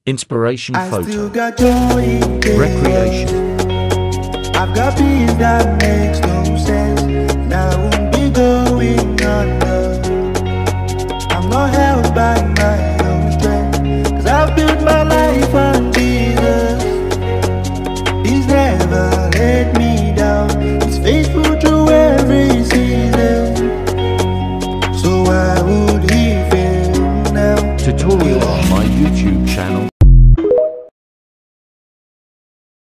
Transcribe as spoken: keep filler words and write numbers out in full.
Inspiration I photo. still got joy in there. Recreation. I've got peace that makes no sense. Now I won't be going under. I'm not held by my own strength, 'cause I've built my life on Jesus. He's never let me down. He's faithful through every season. So why would he fail now? Tutorial on my YouTube channel.